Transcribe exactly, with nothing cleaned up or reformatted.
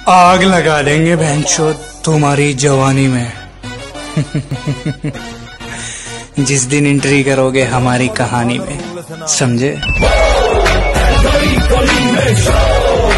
आग लगा देंगे भैंसो तुम्हारी जवानी में। जिस दिन एंट्री करोगे हमारी कहानी में, समझे?